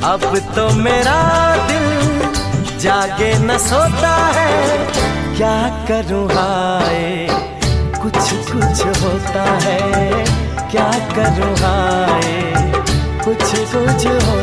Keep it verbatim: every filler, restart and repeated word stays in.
अब तो मेरा दिल जागे न सोता है, क्या करूँ हाय कुछ कुछ होता है, क्या करूँ हाय कुछ कुछ होता है।